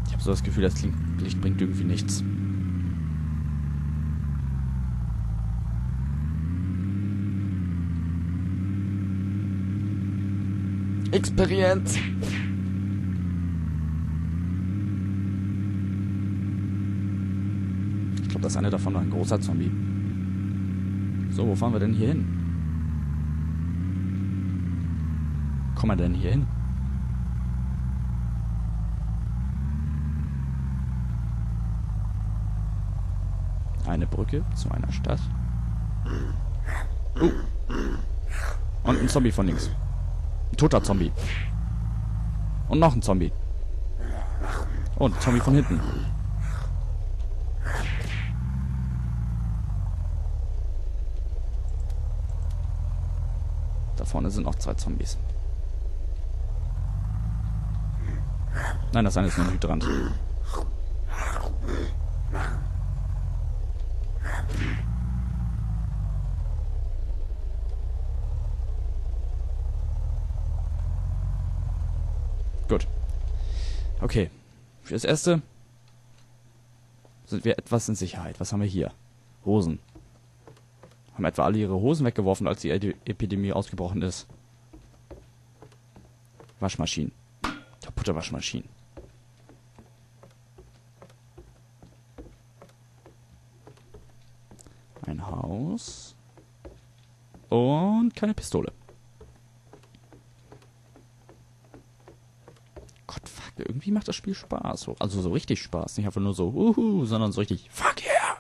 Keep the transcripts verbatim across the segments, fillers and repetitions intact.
Ich habe so das Gefühl, das Licht bringt irgendwie nichts. Experience! Ich glaube, das eine davon war ein großer Zombie. So, wo fahren wir denn hier hin? Kommen wir denn hier hin? Eine Brücke zu einer Stadt. Uh. Und ein Zombie von links. Ein toter Zombie. Und noch ein Zombie. Und ein Zombie von hinten. Da vorne sind noch zwei Zombies. Nein, das eine ist nur ein Hydrant. Gut. Okay. Für das Erste sind wir etwas in Sicherheit. Was haben wir hier? Hosen. Haben etwa alle ihre Hosen weggeworfen, als die Ed- Epidemie ausgebrochen ist. Waschmaschinen. Kaputte Waschmaschinen. Ein Haus. Und keine Pistole. Gott, fuck, irgendwie macht das Spiel Spaß. Also so richtig Spaß. Nicht einfach nur so, uhu, sondern so richtig, fuck yeah.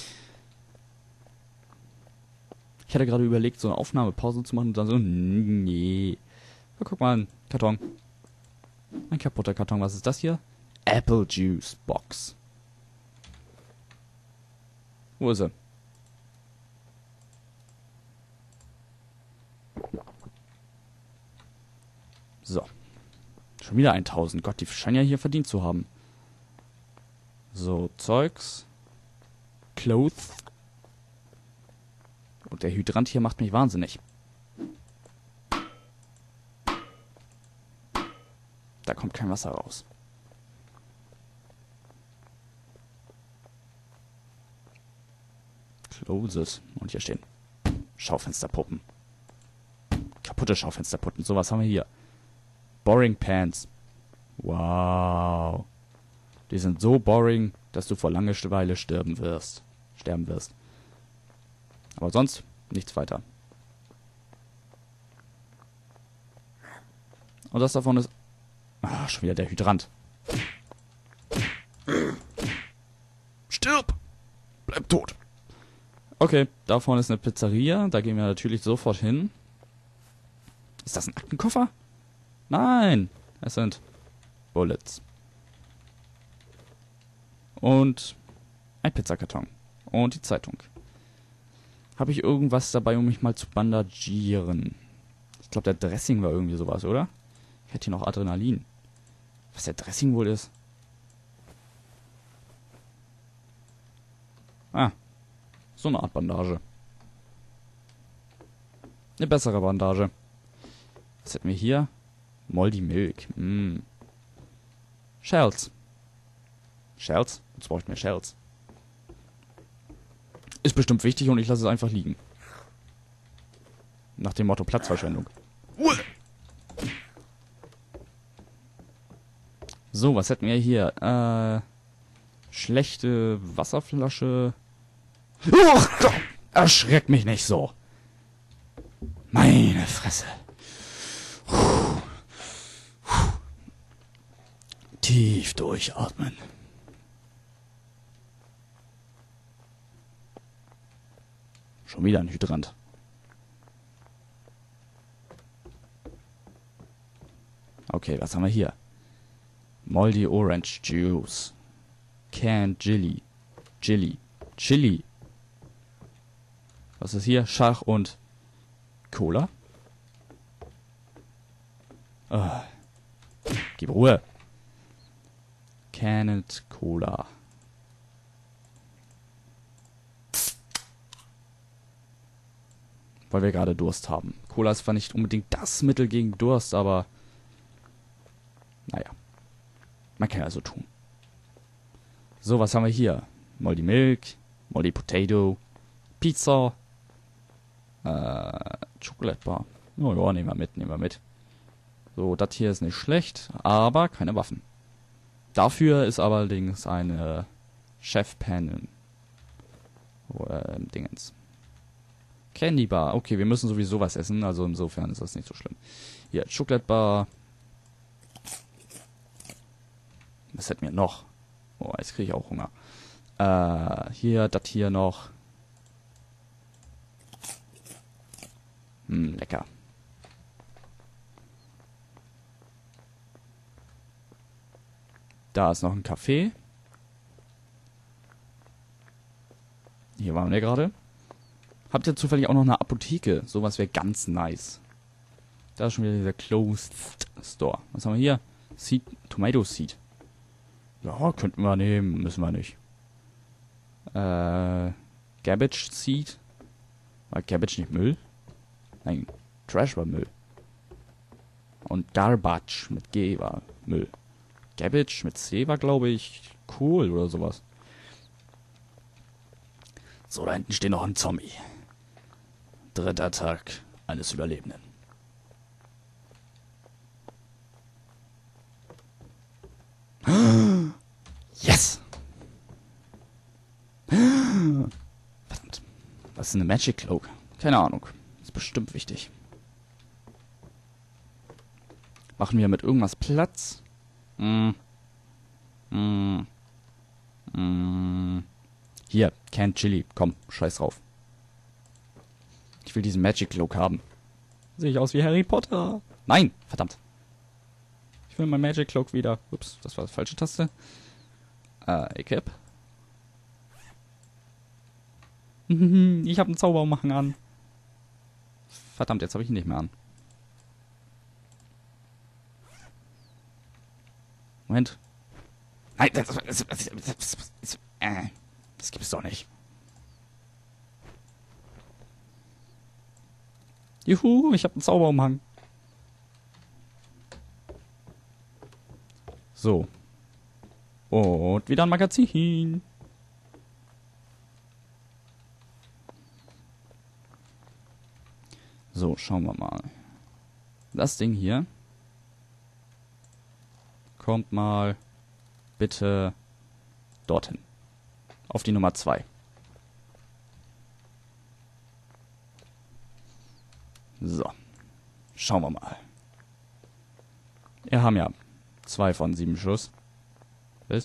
Ich hatte gerade überlegt, so eine Aufnahmepause zu machen und dann so, nee. Aber guck mal, ein Karton. Ein kaputter Karton. Was ist das hier? Apple Juice Box. Wo ist er? So. Schon wieder tausend. Gott, die scheinen ja hier verdient zu haben. So, Zeugs. Clothes. Und der Hydrant hier macht mich wahnsinnig. Da kommt kein Wasser raus. Closes. Und hier stehen Schaufensterpuppen. Kaputte Schaufensterpuppen. So, was haben wir hier? Boring Pants. Wow. Die sind so boring, dass du vor Langeweile sterben wirst. Sterben wirst. Aber sonst nichts weiter. Und das davon ist... Ah, schon wieder der Hydrant. Stirb! Bleib tot! Okay, da vorne ist eine Pizzeria. Da gehen wir natürlich sofort hin. Ist das ein Aktenkoffer? Nein! Es sind Bullets. Und ein Pizzakarton. Und die Zeitung. Habe ich irgendwas dabei, um mich mal zu bandagieren? Ich glaube, der Dressing war irgendwie sowas, oder? Ich hätte hier noch Adrenalin. Was der Dressing wohl ist? Ah. So eine Art Bandage. Eine bessere Bandage. Was hätten wir hier? Moldy Milk. Mm. Shells. Shells? Jetzt brauche ich mehr Shells. Ist bestimmt wichtig und ich lasse es einfach liegen. Nach dem Motto Platzverschwendung. So, was hätten wir hier? Äh, schlechte Wasserflasche. Oh, erschreck mich nicht so. Meine Fresse. Tief durchatmen. Schon wieder ein Hydrant. Okay, was haben wir hier? Moldy Orange Juice. Canned Chili. Chili. Chili. Was ist hier? Schach und Cola? Oh. Gib Ruhe. Canned Cola. Weil wir gerade Durst haben. Cola ist zwar nicht unbedingt das Mittel gegen Durst, aber naja. Man kann ja so tun. So, was haben wir hier? Moldy Milk, Moldy Potato, Pizza, äh, Chocolate Bar. Oh ja, nehmen wir mit, nehmen wir mit. So, das hier ist nicht schlecht, aber keine Waffen. Dafür ist allerdings eine Chef-Pan äh, Dingens. Candy Bar. Okay, wir müssen sowieso was essen, also insofern ist das nicht so schlimm. Hier, Chocolate Bar. Was hätten wir noch? Oh, jetzt kriege ich auch Hunger. Äh, hier, das hier noch. Hm, lecker. Da ist noch ein Café. Hier waren wir gerade. Habt ihr zufällig auch noch eine Apotheke? Sowas wäre ganz nice. Da ist schon wieder dieser Closed Store. Was haben wir hier? Seed, Tomato Seed. Ja, könnten wir nehmen. Müssen wir nicht. Äh, Cabbage Seed. War Cabbage nicht Müll? Nein, Trash war Müll. Und Garbage mit G war Müll. Cabbage mit C war, glaube ich, cool oder sowas. So, da hinten steht noch ein Zombie. Dritter Tag eines Überlebenden. Yes! Verdammt. Was ist eine Magic Cloak? Keine Ahnung. Ist bestimmt wichtig. Machen wir mit irgendwas Platz? Mm. Mm. Mm. Hier, Canned Chili. Komm, scheiß drauf. Ich will diesen Magic Cloak haben. Sehe ich aus wie Harry Potter? Nein, verdammt. Ich will mein Magic Cloak wieder. Ups, das war die falsche Taste. Äh, Equip. Ich habe einen Zauberumhang an. Verdammt, jetzt habe ich ihn nicht mehr an. Moment. Nein, das, das, das, das, das, äh, das gibt es doch nicht. Juhu, ich habe einen Zauberumhang. So. Und wieder ein Magazin. So, schauen wir mal. Das Ding hier kommt mal bitte dorthin. Auf die Nummer zwei. So. Schauen wir mal. Wir haben ja zwei von sieben Schuss. Was?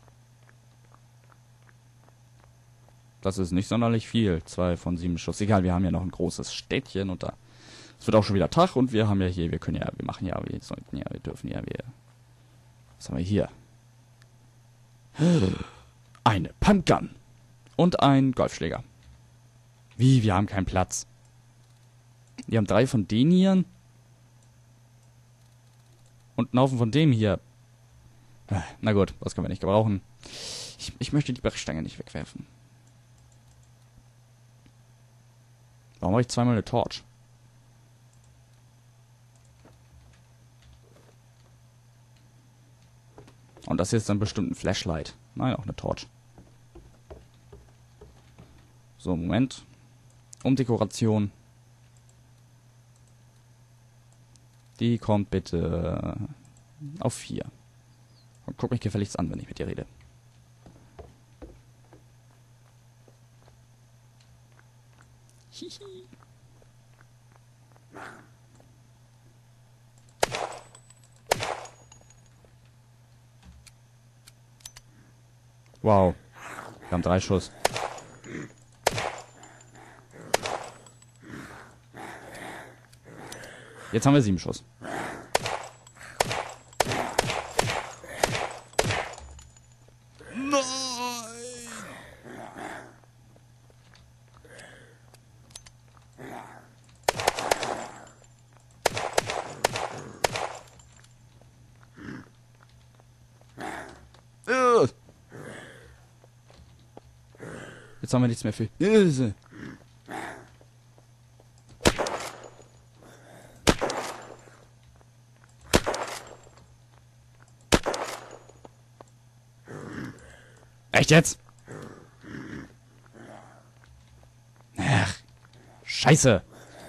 Das ist nicht sonderlich viel. Zwei von sieben Schuss. Egal, wir haben ja noch ein großes Städtchen und da. Es wird auch schon wieder Tag und wir haben ja hier, wir können ja, wir machen ja, wir sollten ja, wir dürfen ja, wir. Was haben wir hier? Eine Pumpgun. Und ein Golfschläger. Wie, wir haben keinen Platz. Wir haben drei von denen hier. Und einen Haufen von dem hier. Na gut, das können wir nicht gebrauchen. Ich, ich möchte die Brechstange nicht wegwerfen. Warum habe ich zweimal eine Torch? Und das hier ist dann bestimmt ein Flashlight. Nein, auch eine Torch. So, Moment. Umdekoration. Die kommt bitte auf vier. Und guck mich gefälligst an, wenn ich mit dir rede. Hihi. Wow. Wir haben drei Schuss. Jetzt haben wir sieben Schuss. Nein! Jetzt haben wir nichts mehr für. Echt jetzt? Ach, Scheiße.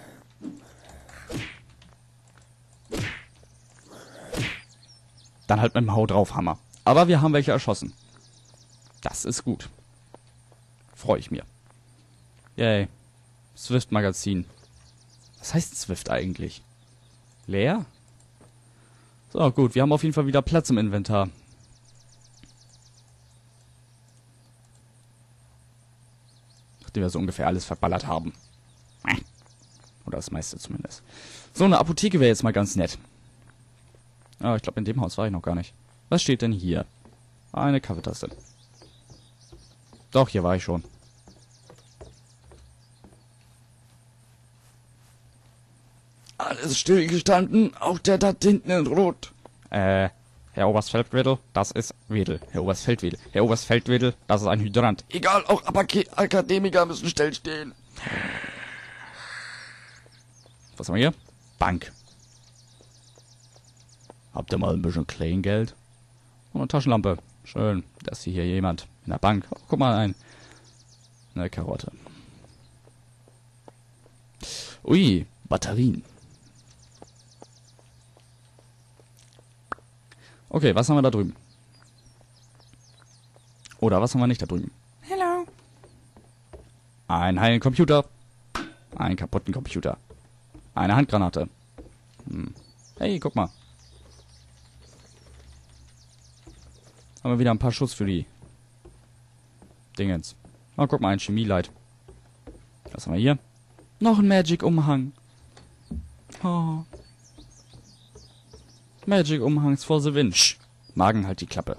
Dann halt mit dem Hau drauf Hammer. Aber wir haben welche erschossen. Das ist gut. Freue ich mir. Yay. Swift-Magazin. Was heißt Swift eigentlich? Leer? So, gut. Wir haben auf jeden Fall wieder Platz im Inventar. Nachdem wir so ungefähr alles verballert haben. Oder das meiste zumindest. So, eine Apotheke wäre jetzt mal ganz nett. Ah, ich glaube, in dem Haus war ich noch gar nicht. Was steht denn hier? Eine Kaffeetasse. Doch, hier war ich schon. Alles stillgestanden, auch der da hinten in Rot. Äh, Herr Oberstfeldwedel, das ist Wedel. Herr Oberstfeldwedel. Herr Oberstfeldwedel, das ist ein Hydrant. Egal, auch Abake- Akademiker müssen stillstehen. Was haben wir hier? Bank. Habt ihr mal ein bisschen Kleingeld? Und eine Taschenlampe. Schön, dass hier jemand in der Bank. Oh, guck mal, ein, eine Karotte. Ui, Batterien. Okay, was haben wir da drüben? Oder was haben wir nicht da drüben? Hello. Ein heilen Computer. Einen kaputten Computer. Eine Handgranate. Hm. Hey, guck mal. Haben wir wieder ein paar Schuss für die Dingens. Oh, guck mal, ein Chemielight. Was haben wir hier? Noch ein Magic-Umhang. Oh. Magic-Umhangs for the win. Sch. Magen halt die Klappe.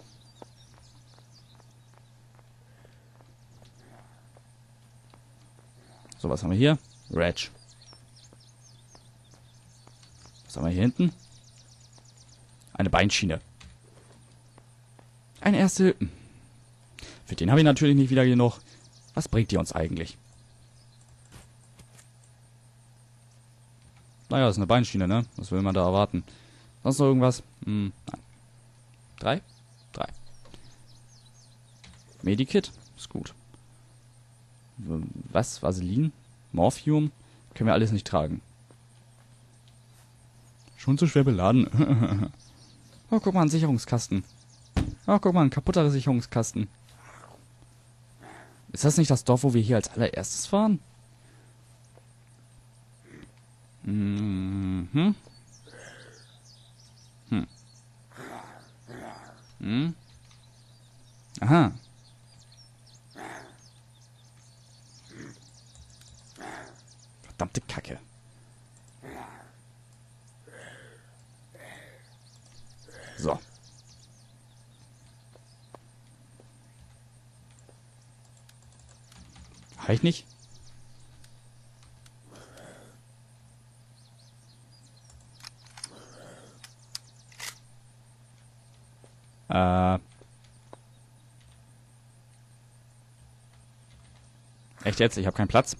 So, was haben wir hier? Reg. Was haben wir hier hinten? Eine Beinschiene. Ein erste. Für den habe ich natürlich nicht wieder genug. Was bringt die uns eigentlich? Naja, das ist eine Beinschiene, ne? Was will man da erwarten? Sonst noch irgendwas? Hm, nein. Drei? Drei. Medikit? Ist gut. Was? Vaseline? Morphium? Können wir alles nicht tragen. Schon zu schwer beladen. Oh, guck mal, ein Sicherungskasten. Oh, guck mal, ein kaputter Sicherungskasten. Ist das nicht das Dorf, wo wir hier als allererstes waren? Mhm. Hm. Hm. Aha. Verdammte Kacke. So. Reicht nicht? Äh. Echt jetzt? Ich habe keinen Platz.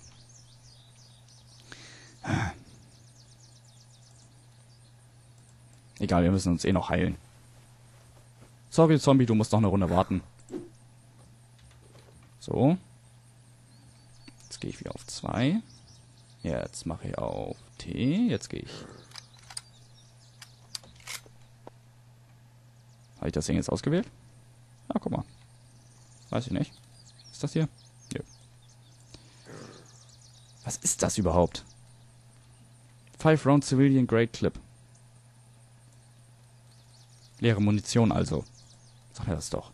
Egal, wir müssen uns eh noch heilen. Sorry, Zombie, du musst noch eine Runde warten. So. Jetzt gehe ich wieder auf zwei. Jetzt mache ich auf T. Jetzt gehe ich. Habe ich das Ding jetzt ausgewählt? Ah, guck mal. Weiß ich nicht. Ist das hier? Nö. Was ist das überhaupt? Five Round Civilian Grade Clip. Leere Munition also. Sag mir das doch.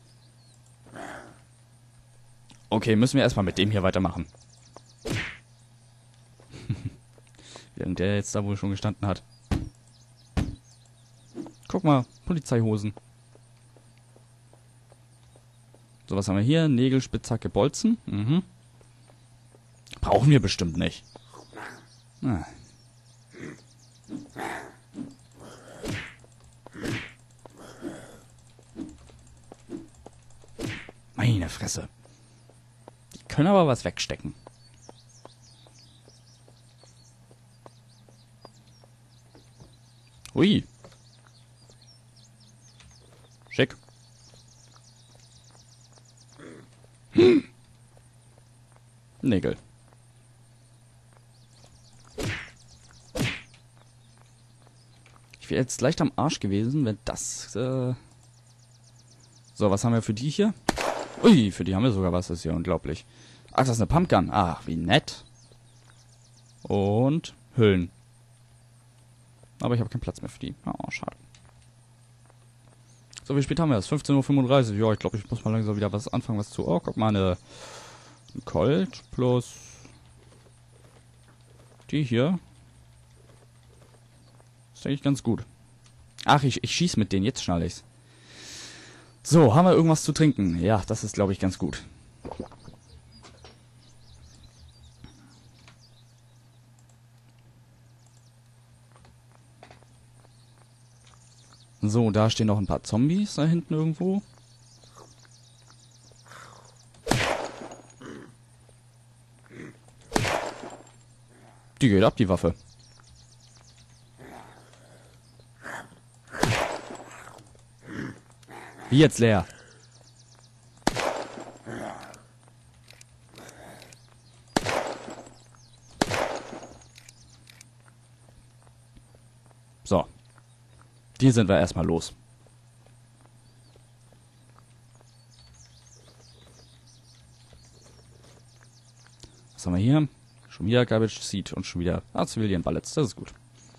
Okay, müssen wir erstmal mit dem hier weitermachen. Während der jetzt da wohl schon gestanden hat. Guck mal, Polizeihosen. So, was haben wir hier? Nägel, Spitzhacke, Bolzen. Mhm. Brauchen wir bestimmt nicht. Ah. Meine Fresse. Die können aber was wegstecken. Ui. Schick. Hm. Nägel. Ich wäre jetzt leicht am Arsch gewesen, wenn das... Äh so, was haben wir für die hier? Ui, für die haben wir sogar was. Das ist ja unglaublich. Ach, das ist eine Pumpgun. Ach, wie nett. Und Hüllen. Aber ich habe keinen Platz mehr für die. Oh, schade. So, wie spät haben wir das? fünfzehn Uhr fünfunddreißig. Ja, ich glaube, ich muss mal langsam wieder was anfangen, was zu... Oh, guck mal, eine... Ein Colt plus... Die hier. Ist eigentlich ganz gut. Ach, ich, ich schieße mit denen. Jetzt schnall ich's. So, haben wir irgendwas zu trinken? Ja, das ist, glaube ich, ganz gut. So, da stehen noch ein paar Zombies da hinten irgendwo. Die geht ab, die Waffe. Wie jetzt leer? So. Die sind wir erstmal los. Was haben wir hier? Schon wieder Garbage Seed und schon wieder ah, Civilian Bullets. Das ist gut.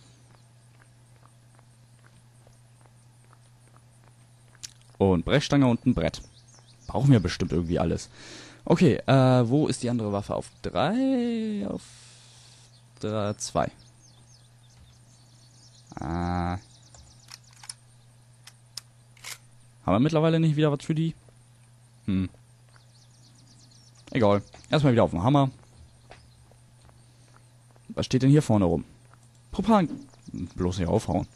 Und Brechstange und ein Brett. Brauchen wir bestimmt irgendwie alles. Okay, äh, wo ist die andere Waffe? Auf drei? Auf drei, zwei. Ah. Haben wir mittlerweile nicht wieder was für die? Hm. Egal. Erstmal wieder auf den Hammer. Was steht denn hier vorne rum? Propan. Bloß nicht aufhauen.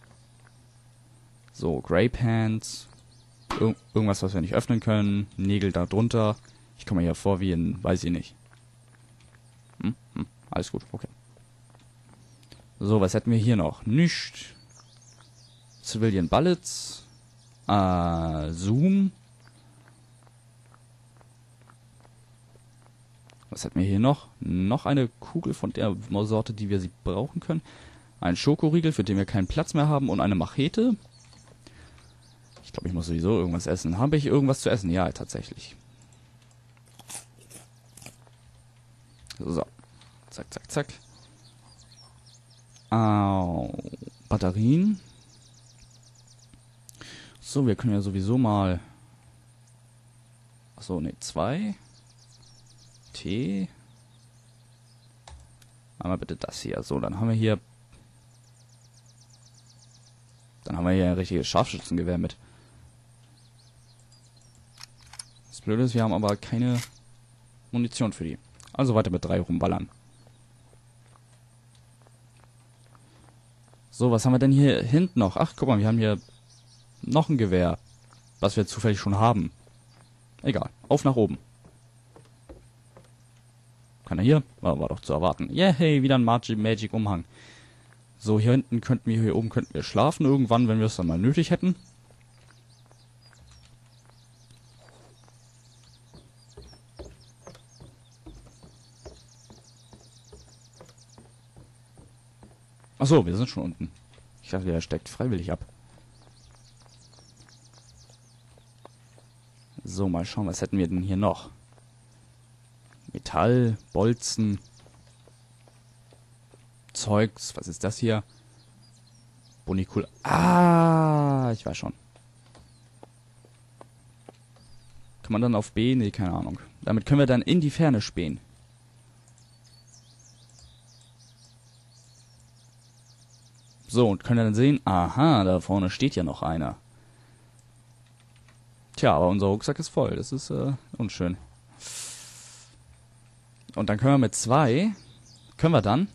So, Grey Pants. Ir irgendwas, was wir nicht öffnen können. Nägel da drunter. Ich komme mir hier vor wie ein... Weiß ich nicht. Hm? Hm. Alles gut, okay. So, was hätten wir hier noch? Nichts. Civilian Bullets. Äh, Zoom. Was hätten wir hier noch? Noch eine Kugel von der Sorte, die wir sie brauchen können. Ein Schokoriegel, für den wir keinen Platz mehr haben. Und eine Machete. Ich glaube, ich muss sowieso irgendwas essen. Habe ich irgendwas zu essen? Ja, tatsächlich. So. Zack, zack, zack. Au. Batterien. So, wir können ja sowieso mal... Achso, ne, zwei. Tee. Einmal bitte das hier. So, dann haben wir hier... Dann haben wir hier ein richtiges Scharfschützengewehr mit. Das Blöde ist, wir haben aber keine Munition für die. Also weiter mit drei rumballern. So, was haben wir denn hier hinten noch? Ach, guck mal, wir haben hier noch ein Gewehr, was wir zufällig schon haben. Egal, auf nach oben. Kann er hier? War, war doch zu erwarten. Yeah, hey, wieder ein Magic-Umhang. So, hier hinten könnten wir, hier oben könnten wir schlafen irgendwann, wenn wir es dann mal nötig hätten. Achso, wir sind schon unten. Ich dachte, der steckt freiwillig ab. So, mal schauen, was hätten wir denn hier noch? Metall, Bolzen, Zeugs, was ist das hier? Bonikul. Ah, ich weiß schon. Kann man dann auf B? Nee, keine Ahnung. Damit können wir dann in die Ferne spähen. So, und können dann sehen, aha, da vorne steht ja noch einer. Tja, aber unser Rucksack ist voll. Das ist äh, unschön. Und dann können wir mit zwei, können wir dann,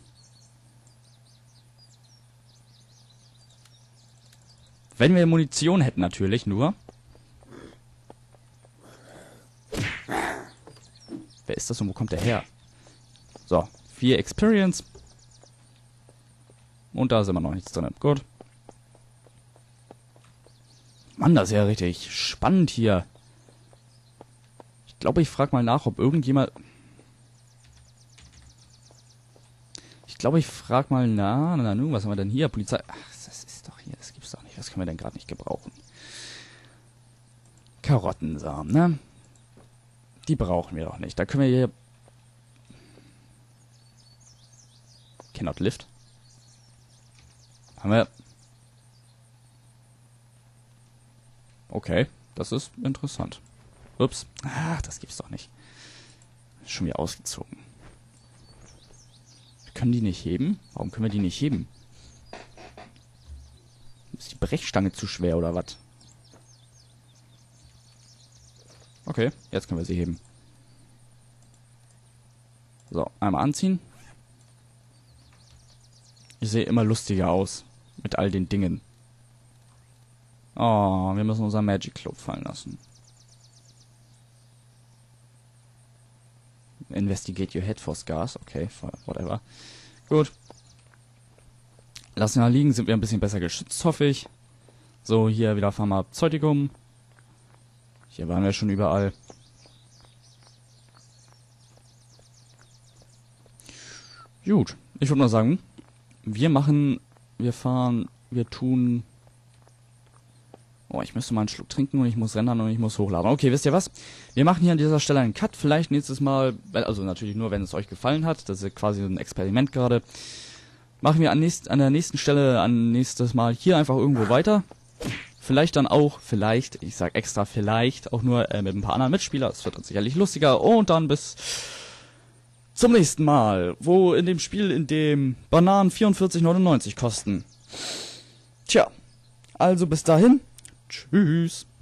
wenn wir Munition hätten natürlich nur. Wer ist das und wo kommt der her? So, vier Experience. Und da ist immer noch nichts drin. Gut. Mann, das ist ja richtig spannend hier. Ich glaube, ich frage mal nach, ob irgendjemand... Ich glaube, ich frage mal nach... Na, nun, was haben wir denn hier? Polizei... Ach, das ist doch hier... Das gibt's doch nicht. Was können wir denn gerade nicht gebrauchen? Karottensamen, ne? Die brauchen wir doch nicht. Da können wir hier... Cannot lift. Haben wir... Okay, das ist interessant. Ups. Ach, das gibt's doch nicht. Schon wieder ausgezogen. Wir können die nicht heben? Warum können wir die nicht heben? Ist die Brechstange zu schwer oder was? Okay, jetzt können wir sie heben. So, einmal anziehen. Ich sehe immer lustiger aus. Mit all den Dingen. Oh, wir müssen unser Magic Club fallen lassen. Investigate your head for scars. Okay, whatever. Gut. Lassen wir liegen, sind wir ein bisschen besser geschützt, hoffe ich. So, hier wieder Pharmazeutikum. Hier waren wir schon überall. Gut, ich würde mal sagen, wir machen, wir fahren, wir tun... Oh, ich müsste mal einen Schluck trinken und ich muss rendern und ich muss hochladen. Okay, wisst ihr was? Wir machen hier an dieser Stelle einen Cut. Vielleicht nächstes Mal, also natürlich nur, wenn es euch gefallen hat. Das ist quasi ein Experiment gerade. Machen wir an, nächst, an der nächsten Stelle, an nächstes Mal hier einfach irgendwo weiter. Vielleicht dann auch, vielleicht, ich sag extra vielleicht, auch nur äh, mit ein paar anderen Mitspielern. Das wird dann sicherlich lustiger. Und dann bis zum nächsten Mal, wo in dem Spiel, in dem Bananen vierundvierzig neunundneunzig kosten. Tja, also bis dahin. Tschüss.